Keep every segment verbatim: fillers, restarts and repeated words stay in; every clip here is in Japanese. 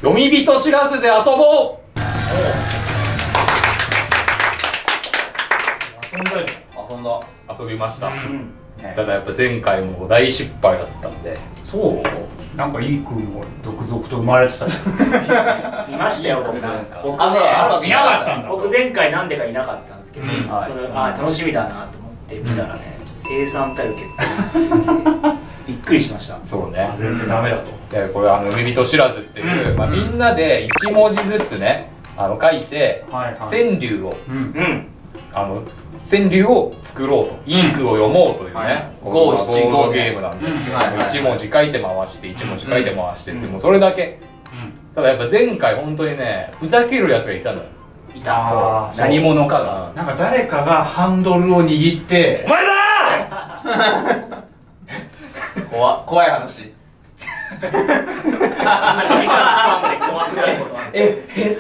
読み人知らずで遊ぼう。 遊んだよ。 遊んだ。遊びました。 うん、 ただやっぱ前回も大失敗だったんで。 そう、なんかいい君も続々と生まれてた。 いましたよ、僕なんか。僕ね、 いなかったんだ。 僕前回なんでかいなかったんですけど、 うん、 そのあ楽しみだなと思って見たらね、生産たる結果びっくりしました。 そうね。 全然ダメだと。 でこれあの読み人知らずっていう、 うん、 まあみんなでいち文字ずつね、あの書いて、 はいはい、 川柳を、 うん、 あの川柳を作ろうと、いい句を読もうというね、五七五ゲームなんですけど、いち文字書いて回していち文字書いて回してってもうそれだけ。ただやっぱ前回本当にね、ふざけるやつがいたのよ。 いた。 何者かが、 なんか誰かがハンドルを握って「お前だー!」怖怖い話。 時間スパンで怖くなることはええ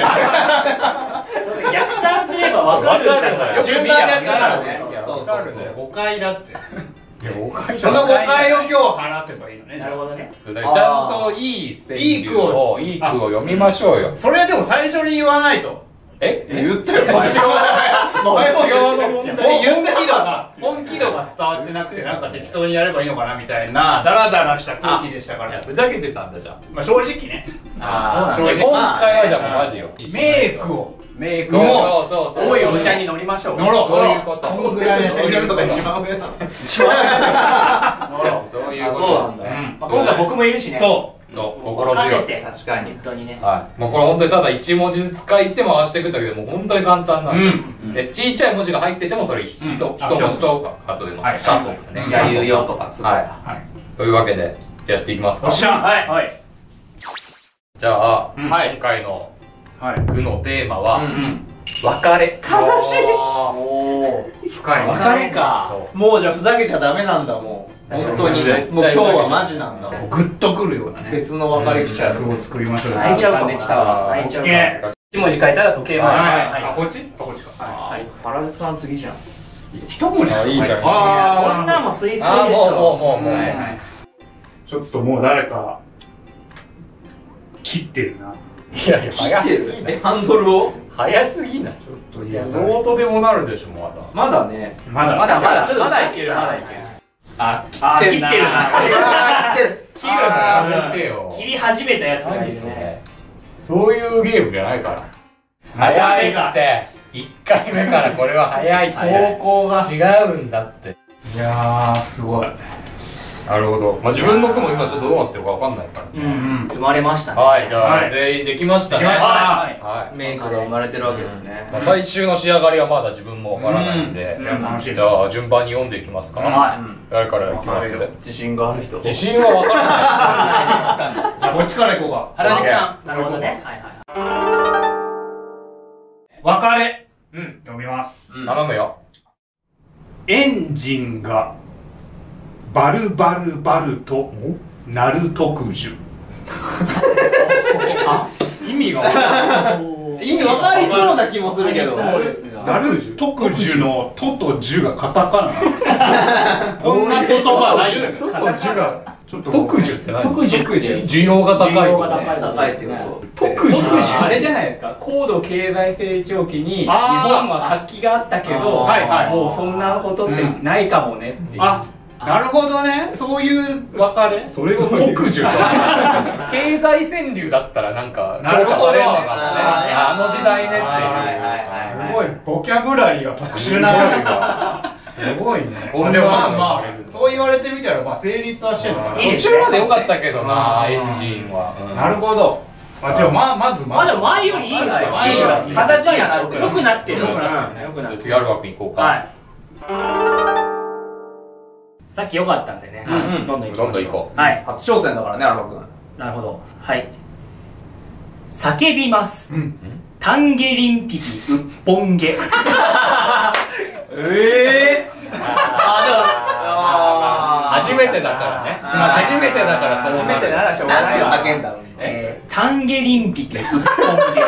逆算すれば分かるんだよ。 順番でやったらね。 そうそうそう、誤解だって。 いや誤解その誤解を今日話せばいいのね。 なるほどね。 ちゃんといい川柳をいい句を読みましょうよ。 それはでも最初に言わないと。 え言ったよ。 こっち側の問題。 本気度が本気度が伝わってなくて、なんか適当にやればいいのかなみたいなダラダラした空気でしたから。 ふざけてたんだじゃん。 まあ正直ね。 ああそうなんだ。 今回はじゃあもうマジよ。 メイクをメイクをそうそうそう。 多いお茶に乗りましょう。 乗ろう。 そういうこと。 こんぐらい乗るのが一番上なの。 一番上でしょ。乗ろう。 そういうことですね。 今回僕もいるしね。 そう。 心強い。 確かに。 本当にね。 はい。もうこれ本当にただ一文字ずつ書いて回していくだけでもう本当に簡単なんで。で、ちっちゃい文字が入っててもそれ一文字と数えます。シャとかね。 やゆよとかつとか。 はい。というわけでやっていきますか。 よっしゃ。 はいはい。 じゃあ今回の句のテーマは別れ。 悲しい。 おお。 深い。 別れか。 もうじゃあふざけちゃダメなんだもう。本当にもう今日はマジなんだ。 グッとくるようなね。 別の別れしちゃう。 句を作りましょう。 泣いちゃうかも。泣いちゃうか。一文字書いたら時計回り。 あ、こっち？あ、こっちか。 はい。原宿さん次じゃん。 一文字。 あ、いいじゃん。 こんなんもスイスイでしょ。 もうもうもうもう。 ちょっともう誰か切ってるな。 いやいや、早すぎない。 ハンドルを早すぎない。 ちょっといや、 どうとでもなるでしょ、まだ。 まだね。 まだまだまだちょっとまだいけるまだいける。 あ、 あ、切ってるな。 切ってる。 切るのやめてよ。 切り始めたやつがいるね。 そういうゲームじゃないから。早いって。いっかいめからこれは早いって。 方向が違うんだって。 いやー、すごい。 なるほど。まあ自分の句も今ちょっとどうなってるかわかんないから。 うんうん。生まれましたね。 はい、じゃあ全員できましたね。 できました。 はい。 メイクが生まれてるわけですね。 最終の仕上がりはまだ自分もわからないんで、 楽しい。 じゃあ順番に読んでいきますか。 はい。 誰からいきます？ 自信がある人。 自信はわからない。 じゃあこっちからいこうか。 原宿さん。なるほどね。はいはい。別れ。うん。読みます。 頼むよ。 エンジンがバルバルバルと鳴る特需。意味が分かる。 意味分かりそうな気もするけど。 そうですよ。 鳴る特需のととじゅがカタカナ。こんな言葉ないんだけど。 とじゅがちょっと特需って何？ 特需需要が高い。 需要が高い高いってこと。 特需。 あれじゃないですか、高度経済成長期に日本は活気があったけど、もうそんなことってないかもねっていう。 あ、なるほどね。そういう別れ。 それを特需と。経済川柳だったらなんかなるほど。 評価されるのかもね。あの時代ねっていう。 すごいボキャブラリーが特殊な。すごいね。 こんでもまあなまあそう言われてみたらまあ成立はしてるのかな。 途中まで良かったけどな、エンジンは。 なるほど。あ、じゃあまあまずまだ前よりいいですよ。 前より形にはなってる。 良くなってる。 良くなってる。 良くなってる。 次ある枠に行こうか。 はい。さっき良かったんでね。どんどん行どんどん行こう。はい。 初挑戦だからね、アロ君。 なるほど。はい。叫びます。 うん。 タンゲリンピピウッポンゲ。 ええ。あ、 初めてだからね。 すいません。 初めてだから初めてならしょうがないわ。 なんて叫んだの？ えー、タンゲリンピピウッポンゲ。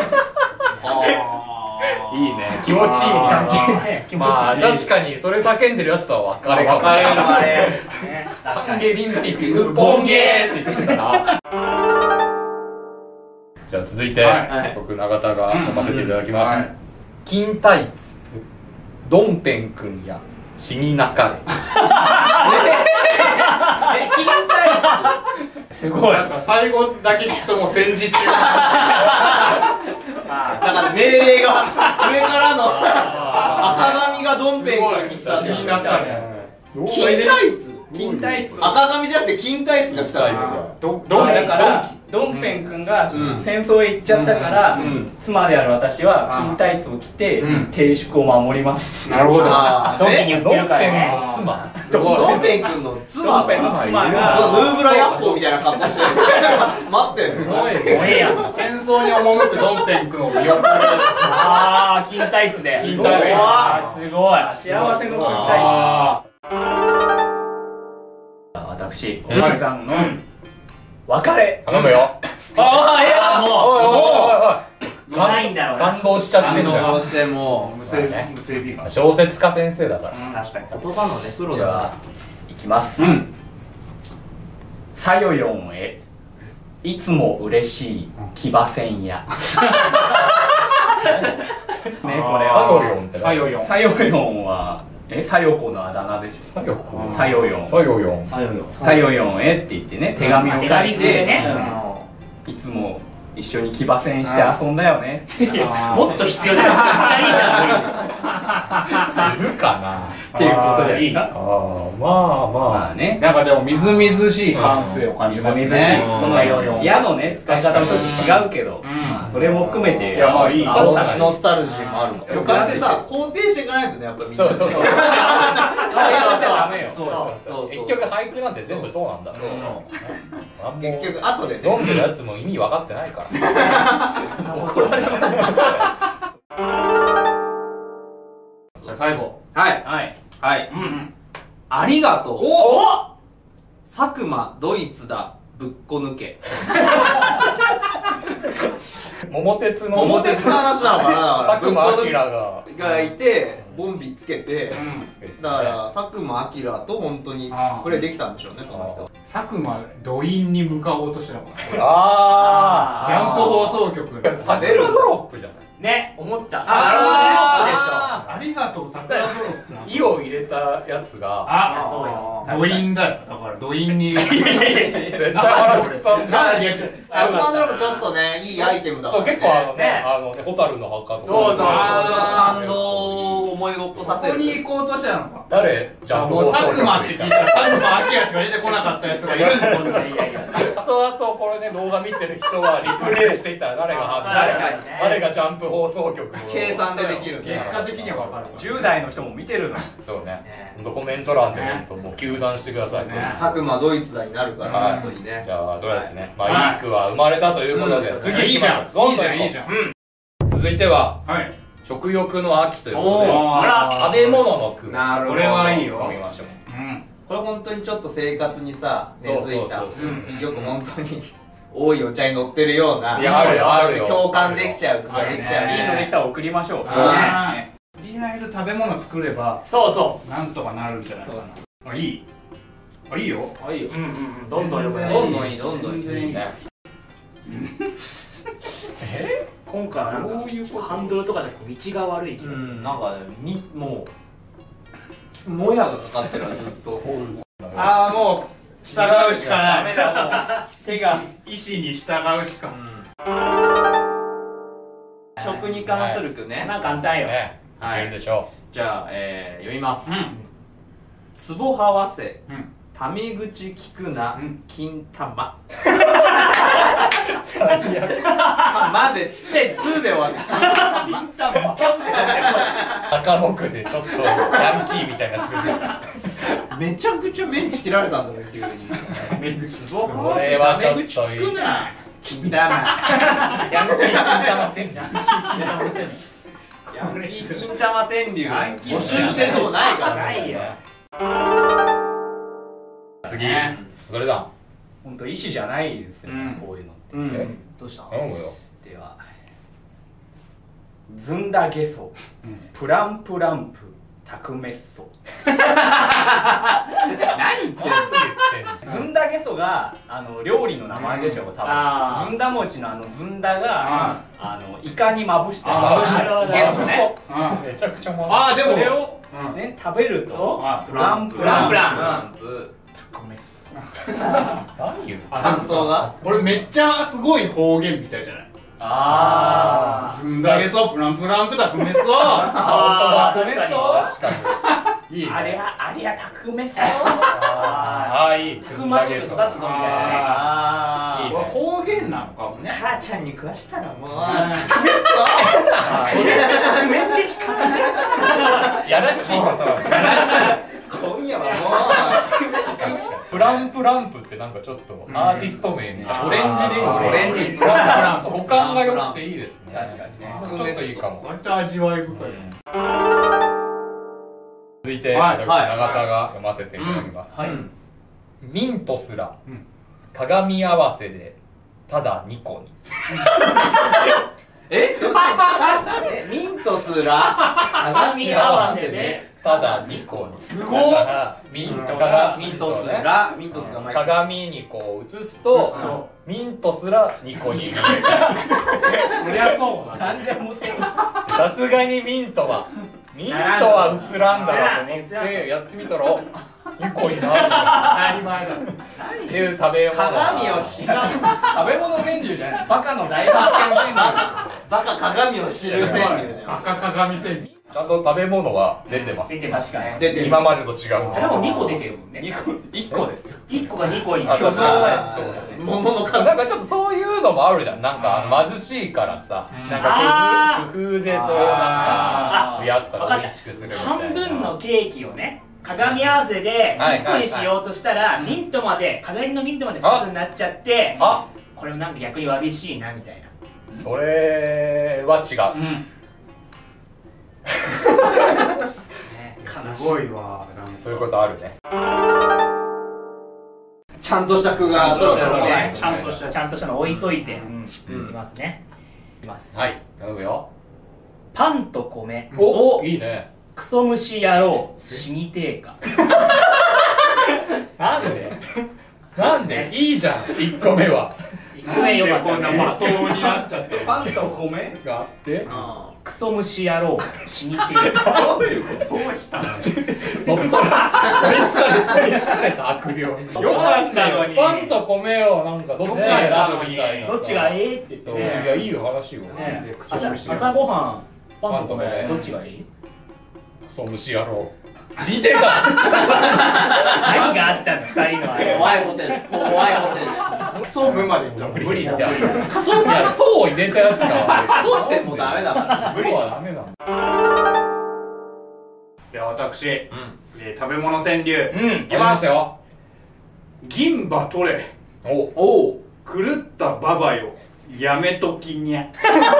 いいね。気持ちいいね。 気持ちいい。 まあ確かにそれ叫んでるやつとは別れかもしれない。タンゲリンピピウッポンゲーって言ってたな。 じゃあ続いて僕永田が読ませていただきます。金タイツドンペン君や死になかれ。 え、金タイツすごい。なんか最後だけ聞くともう戦時中。 あだから命令が上からの赤髪がドンペン君に来たんだ。 死になかれ。 金タイツ金タイツ赤髪じゃなくて金タイツが来たんですよ。 どだからドンペン君が戦争へ行っちゃったから妻である私は金タイツを着て定宿を守ります。 なるほど。 ドンペンに言ってるからね。 妻ドンペン君の妻ドンペンの妻がヌーブラヤッホーみたいな格好してる。待ってる。 もうええやん。戦争に赴くドンペン君を見送る。 ああ、金タイツで。 金タイツ。 すごい。 幸せの金タイツ。私、お前さんの別れ頼むよ。 ああ、いやもうおいおいおいおい、 ないんだろうな。 感動しちゃってんじゃん。 感動してもう無声ね。無声美が。 小説家先生だから。 確かに言葉のねプロだから。 いきます。さよよんへいつも嬉しい騎馬戦や。ね、これさよよんってさよよん。 さよよんはえ、さよこのあだ名でしょ。 さよこさよよん。 さよよん。 さよよん。 さよよんへって言ってね、手紙を書いてね。 いつも一緒に騎馬戦して遊んだよね。 もっと必要じゃない。二人じゃするかなっていうことでいいか。 ああ、まあままあね。 なんかでもみずみずしい感性を感じますね。 この矢のね使い方もちょっと違うけど、それも含めて、 いやまあいい。 確かにノスタルジーもあるかも。だってさ、肯定していかないとね、やっぱみんな。 そうそうそう。そうしちゃダメよ。 そうそう。 結局俳句なんて全部そうなんだ。そうそう。 結局後でね。 読んでるやつも意味分かってないから。 怒られます。 最後。 はいはいはい。ありがとう。 おお。 佐久間ドイツだぶっこ抜け。 桃鉄の桃鉄の話なのかな。 佐久間明ががいてボンビつけて、 うんだから佐久間明と本当にプレーできたんでしょうね、この人。 佐久間ドインに向かおうとしたのかな。 あジャンプ放送局。 桜ドロップじゃない。 ね、思った。 あありがとう桜ドロップ。 色を入れたやつがあ、 そうよ。 ドインだよ。だからドインに。 絶対原宿さんだ。 桜ドロップちょっとね、いいアイテムだから。 結構あのね、あの蛍の墓とか。 そうそうそう。ちょっと感動を思い起こさせる。 ここに行こうとしたのか。 誰？じゃあもう佐久間って聞いたら佐久間明しか出てこなかったやつがいるんだもんね。 あとあとこれね動画見てる人はリプレイしていったら誰が判断。 確かにね。 誰がジャンプ放送局を計算でできる。 結果的には分かる。 じゅう代の人も見てるの。 そうね。コメント欄で見るともう糾弾してください。 佐久間ドイツだになるから本当にね。 じゃあそれはですね、まあいい句は生まれたということで次いいじゃん。どんどんいいじゃん。続いては食欲の秋ということで食べ物の句。 なるほど。 これはいいよ。 見ましょう。 これ本当にちょっと生活にさ根付いたそうそうそうそうよく本当に多いお茶に乗ってるような、 いやあるよあるよ共感できちゃう句ができちゃう。 いいのできたら送りましょう。 とりあえず食べ物作ればそうそなんとかなるんじゃないかな。あ、いい。あ、いいよ。 う。いいよ。 うんうんうん。どんどんよくなる。 どんどんいいどんどんいい。 全然いいね。 今回はなんかハンドルとかじゃなくて道が悪い気がする。なんかみもうもやがかかってるずっと。 ああ、もう従うしかない。 手が意志に従うしか。 食に関する句ね。 まあ簡単よ。 ね、いけるでしょじゃあえ読みます。つぼはわせタメ口聞くな金玉。までちっちゃいつで終わる。 金玉。 中野区でちょっとヤンキーみたいなつる。 めちゃくちゃメンチ切られたんだね急に。つぼはこわせれはちょタメっといい。 口聞くな金玉。 ヤンキー金玉戦略。 ヤンキー金玉川柳募集してるとこないから。 ないよ。 次、それだ。 本当意思じゃないですよね、こういうのって。 うん。 え、 どうした？ 頼むよ。 では、ずんだげそ、プランプランプ、たくめっそ。 何言ってんの？ ってんの。 ずんだげそがあの料理の名前でしょ多分。ずんだ餅のあのずんだがあのイカにまぶしてまぶしてゲソ。 めちゃくちゃまぶああでもそれをね食べるとプランプランプランプ。 何言うの？ 感想がこれめっちゃすごい方言みたいじゃない？ ああ。 ずんだげそプランプランプだくめそ。 ああ確かに確かに。いいね。 あれやあれやたくめそ。 ああいい。 たくましく育つぞみたいな。ああ。 これ方言なのかもね。 母ちゃんに食わしたらもうくめってしかない。 やらしいことは。 今夜はもプランプランプってなんかちょっとアーティスト名みたいな。オレンジレンジ。 オレンジプランプランプ。五感が良くていいですね。 確かにね。 ちょっといいかも。 割と味わい深い。 続いてはい私永田が読ませていただきます。ミントすら鏡合わせでただニコに。 ええミントすら鏡合わせでただニコに。 すごっ。 ミントがミントすらミントすら鏡にこう映すとミントすらニコに見える。 そりゃそうだ。 何でもそう。 さすがにミントはミントは映らんだろうと思ってやってみたらニコになる。 当たり前だ。 っていう食べ物。 鏡を知らん食べ物川柳じゃない。バカの大発見川柳。 バカ鏡を知る川柳じゃん赤鏡川柳。 ちゃんと食べ物は出てます。 出てますかね。 出てる今までと違う。 でもにこ出てるもんね。にこいっこですよ。いっこがにこにあ巨像が。 そうそうそう。 物の数なんかちょっとそういうのもあるじゃん。なんかあの貧しいからさ、なんか工夫工夫でそういうなんか増やすとか美味しくするみたいな。 半分のケーキをね、鏡合わせでいっこにしようとしたらミントまで飾りのミントまでふたつになっちゃって、 あ、 これなんか逆にわびしいなみたいな。 それは違う。 うん。 すごいわ。 そういうことあるね。 ちゃんとした句がそろそろねちゃんとしたちゃんとしたの置いといていきますね。いきます。 はい、頼むよ。 パンと米。 お、いいね。 クソ虫野郎死にてえか。 なんで？なんで？いいじゃん。一個目は。 一個目よかったね。 こんな的になっちゃってパンと米があって。 クソ虫野郎死にてえか。 どういうこと？どうしたの？ 僕と取りつかれ取りつかれた悪霊。よかったのにパンと米をなんかどっち選ぶみたいな。 どっちがいいって言ってそう、いね。 やいいよ話よ。 ね朝朝ごはんパンと米パンと米どっちがいい？ クソ虫野郎。聞いてるか。 何があったの二人のあれ。 怖いホテル怖いホテルクソ無までいっちゃう。無理だ。 いやクソいやそうを入れたやつが悪い。 クソってもうダメだからそうはダメなんだ。 では私、えー食べ物川柳。 うん、いきますよ。 銀歯取れ。 おおう狂ったババよ。やめときにゃ。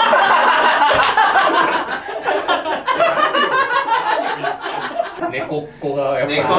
猫っ子がやっぱり猫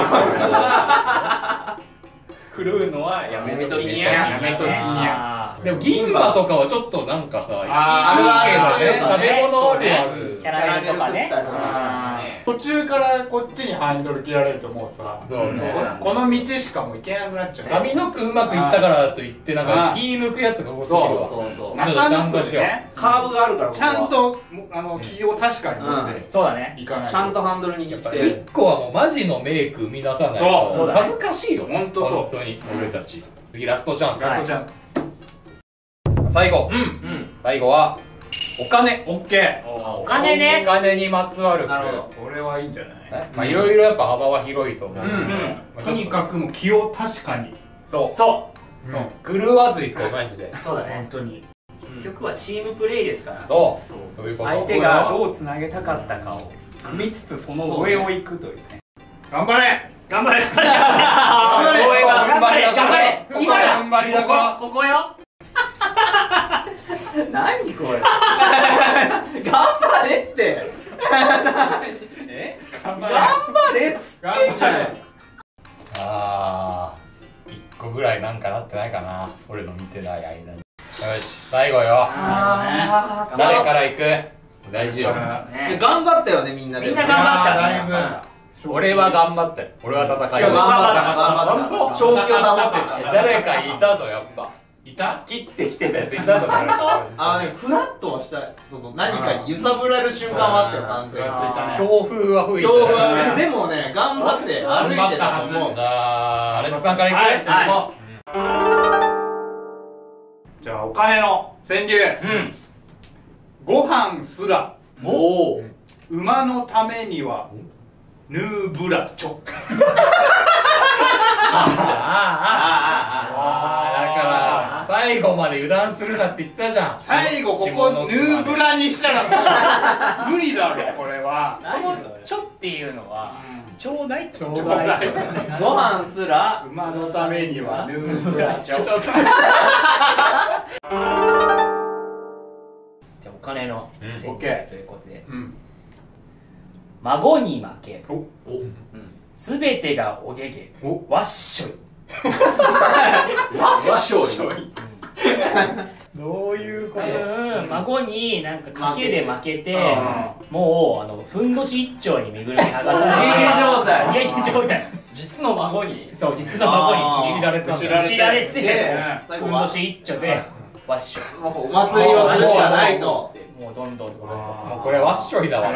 狂うのはやめときにゃ。 やめときにゃ。 でも銀歯とかはちょっとなんかさ、 あいいけどね、食べ物あるあキる。 ャラメルとかね。 途中からこっちにハンドル切られるともうさ、 そうね。 この道しかもう行けなくなっちゃう。 髪の毛うまくいったからといってなんか気抜くやつが多すぎるわ。 そうそうちょっとちゃんとしよう。 カーブがあるから。 ちゃんとあの気を確かに持ってそうだね。 いかないと。 ちゃんとハンドル握って一個はもうマジのメイク生み出さないとそうそうだね恥ずかしいよ。 ほんとそう本当に俺たち。次ラストチャンス。 ラストチャンス。 最後。 うん。 最後はお金。 オッケー。 お金ねお。金にまつわる句。 なるほどこれはいいんじゃない？ ねまあいろいろやっぱ幅は広いと思う。 うんまあとにかくもう気を確かに。 そう。 そそう。狂わずいこうマジで。 う。そうだね本。当に。 結局はチームプレイですから。 そう。そういうこと。 相手がどうつなげたかったかを組みつつその上を行くというね。 頑張れ。 頑張れ。頑張れ頑張れ。頑張れ。今だ。 頑張りだこここよ。 何これ頑張れってえ？ 頑張れ。 頑張れっつ頑張れ。 あー一個ぐらいなんかなってないかな俺の見てない間に。よし最後よ。 あ誰から行く？大事よ。 ね。 頑張ったよねみんなでみんな頑張っただいぶ俺は頑張ったよ。俺は戦い。 いや頑張った頑張った。正気を保ってた。 誰かいたぞやっぱ。 いた？ 切ってきてたやついたぞ誰か。 あのね、フラットはしたい。その何かに揺さぶられる瞬間はあったよ、完全に。 強風は吹いて強風はでもね、頑張って歩いてたと思う。 じゃあアレスさんからいく。 じゃあお金の川柳。ご飯すらおお。 馬のためにはヌーブラチョ。 ああだから最後まで油断するなって言ったじゃん。 最後ここヌーブラにしたら無理だろこれは。 この「ちょ」っていうのはちょうだいちょうだい。 ご飯すら馬のためにはヌーブラチョ。 じゃあお金の川柳ということで、孫に負けすべてがおげげわっしょい。 わっしょい。 どういうこうん孫になんか賭けで負けてもうあのふんどし一丁に身ぐるみ剥がされておげげ状態。 おげげ状態。 実の孫にそう実の孫に知られたんだ。 知られて最ふんどし一丁でわっしょい。 もうお祭りをするしかないと。 もうどんどんどんどんともうこれわっしょいだわ。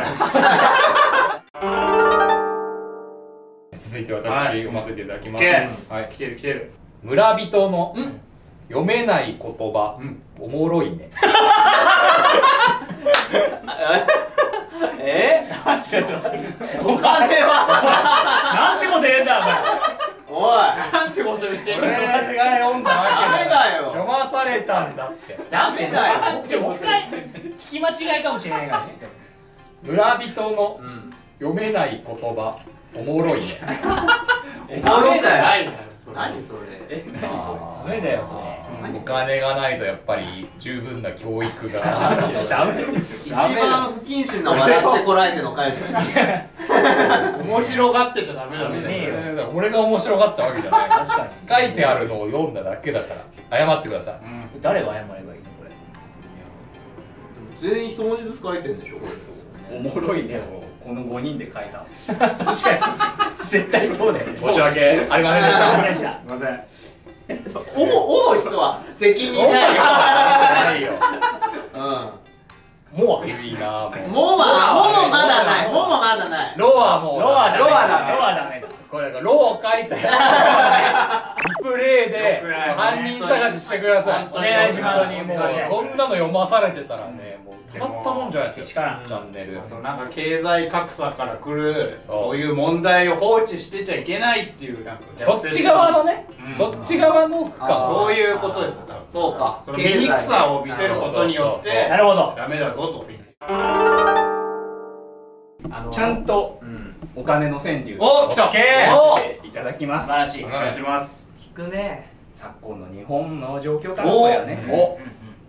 続いて私読ませていただきます。はい。 来てる来てる。 村人の読めない言葉おもろいね。 え？お金はなんてこと言うんだおい。 なんてこと言ってる。 俺が読んだわダメけだよ。 読まされたんだって。 ダメだよ。 ちょもう一回聞き間違いかもしれないからね。 村人の読めない言葉おもろいね。 ダメだよ。 ない何それ。 あダメだよそれ。 ーお金がないとやっぱり十分な教育が。 ダメですよ。 一番不謹慎な笑ってこらえての回じゃない。 面白がってちゃダメだねえよ。 俺が面白がったわけじゃない。 確かに。 書いてあるのを読んだだけだから謝ってください。 誰が謝ればいいのこれ。 全員一文字ずつ書いてんでしょこれ。 おもろいねをこのごにんで書いた。 確かに絶対そうだよ。 申し訳ありませんでした。 すいませんでした。 すいません。 おおの人は責任ないよ。 ないよ。 うもういいなもう。 ん。もはももまだない。ももまだない。 ロはもう。 ロアだ。 ロアだねロアダメだ。 これがロを書いたやつ。リプレイで犯人探ししてください。 お願いします。 本当にもうこんなの読まされてたらね、もうたまったもんじゃないですよ。チャンネル。 そうなんか経済格差から来るそうそういう問題を放置してちゃいけないっていうなんかそっち側のね、 うんそっち側の区間。 そういうことですよ。多分そうか。 その醜さを見せることによってなるほど。 ダメだぞと。 あのちゃんとお金の川柳お、来た。 オッケーおいただきます。 素晴らしい。 お願いします。 引くね。昨今の日本の状況からこやね。 お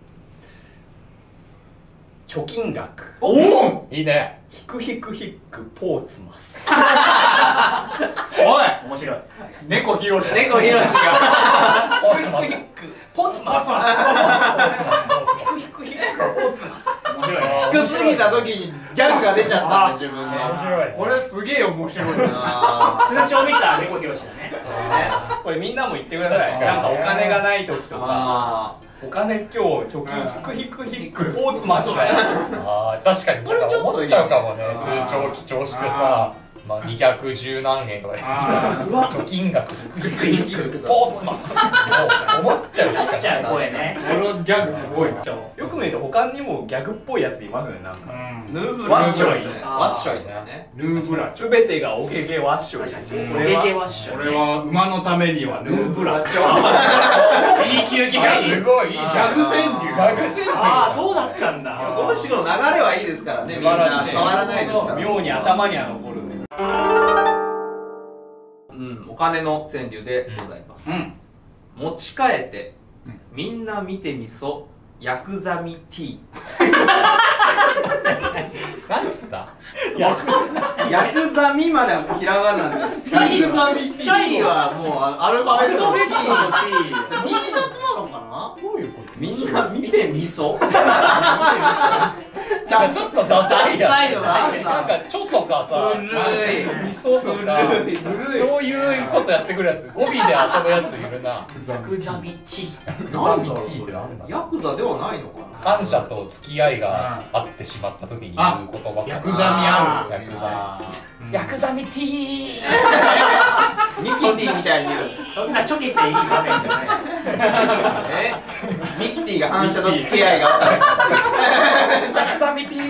貯金額おいいね。 引く引く引くポーツマス。 おい、 面白い。 猫ひろし。 猫ひろしが。 ポーツマス。 ポーツマス。引く引く引くポーツマス。 面白いね。 低すぎた時にギャグが出ちゃったんで自分で。 面白い。 これすげえ面白いです。 あ通帳見た猫ひろしだね。 これみんなも言ってください。 確かになんかお金がない時とか、 あ。 お金今日貯金引く引く引くポーツマスだよ。 ああ確かになんか思っちゃうかもね。通帳記帳してさ、まあにひゃくじゅうなんえんとか言ってきたら、うわ貯金額低い低い低いポーツマス。思っちゃう出しちゃう声ね。 このギャグすごいな。 よく見ると他にもギャグっぽいやついますね。なんかヌーブワッショイワッショイだよね。 ヌーブラ。 すべてがおげげワッショイ。 おげげワッシこョれは馬のためにはヌーブラ。 B 級機がいい。 すごいいいじゃん。 ギャグ川柳。 ギャグ川柳。 ああそうだったんだ。 五七五の流れはいいですからね。みんな変わらないですから。 妙に頭には残るね。 うん、お金の川柳でございます。 うん。 持ち帰ってみんな見てみそヤクザミ T。 なんつった？ ヤクザミまではひらがななんです。 ヤクザミ T はもうアルファベットの T の T。 T シャツなのかな？ どういうこと？ みんな見てみそ。 なんかちょっとダサいやつ。 ダサいのがあるななんかちょっとかさ、 古い味噌とか、そういうことやってくるやつ、語尾で遊ぶやついるな。 ヤクザミ T。 ヤクザミ T ってなんだ。 ヤクザではないのかな。 反社と付き合いがあってしまった時に言う言葉。 ヤクザミある。 ヤクザミ。ヤクザミ T。 ミキティみたいに言う。 そんなちょけていい場面じゃない。 えミキティが反射と付き合いがあったヤクザミ T。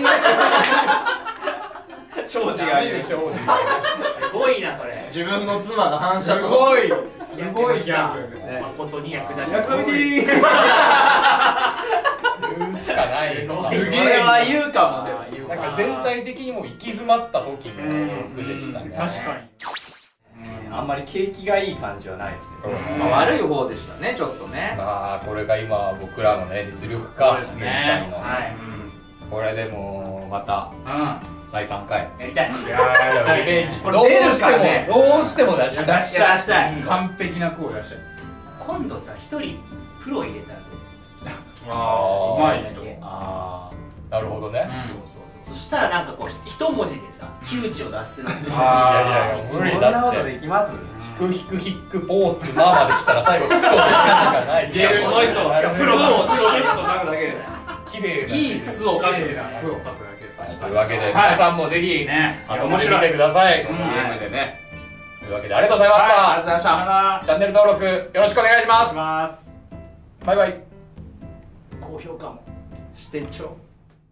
庄司が言う。 すごいなそれ。 自分の妻が反射と。 すごい。 すごいじゃん。誠にヤクザミ。 ヤクザミ T。 言うしかないのか。 これは言うかもね。 なんか全体的にも行き詰まった時の句でしたね。 確かに。 あんまり景気がいい感じはないですね。 そうね。 まあ悪い方でしたね、ちょっとね。 まあこれが今僕らのね実力か。 そうですね現在の。 はい。 これでもまたうん。 だいさんかい。 やりたい。 いやーリベンジしてどうこれ出るしてもからねどうしても出したい。 出したい。 出したい完璧な句を出したい。 今度さ一人プロ入れたらどう？ ああ、うまい人。 ああ、なるほどね。 そうそうそう。そしたらなんかこうひ一文字でさ窮地を脱する。 いやいやいや無理そんなことだって。 できます？ ヒクヒクヒックポーツマーまで来たら最後スコーでしかない。 ジェルの人しかもプロのシュッと書くだけで。 綺麗な。 いい巣を書く。 巣を書くだけ。 というわけで皆さんもぜひね。 遊んでみてください。このゲームでね。というわけでありがとうございました。 ありがとうございました。 チャンネル登録よろしくお願いしまお願いしす。 ます。 バイバイ。 高評価も。 してちょ。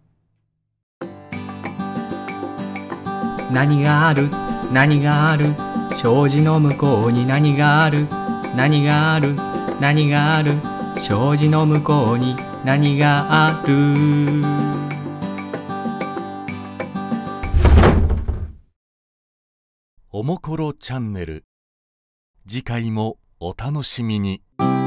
何がある何がある障子の向こうに何がある何がある何がある障子の向こうに何がある。 おもころチャンネル、次回もお楽しみに。